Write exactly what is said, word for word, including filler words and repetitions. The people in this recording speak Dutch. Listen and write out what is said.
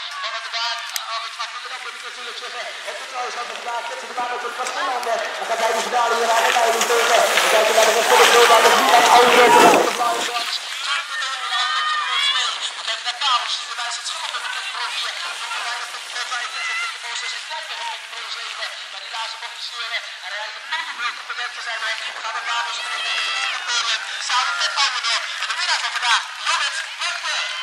van het baan. Het gaat niet erop, moet ik natuurlijk zeggen. Het is trouwens van vandaag. Dit is de baan ook een verschillende. Dan gaat hij de finale hier aan de leiding tegen. We kijken naar de rest van de show. Dan is niet aan oude mensen. De blauwe jongens. Maar die laatste bocht sturen. En hij heeft een goede brug op de weg te zijn. We gaan de baan dus samen met Almelo. En de winnaar van vandaag, Jorrit Burger.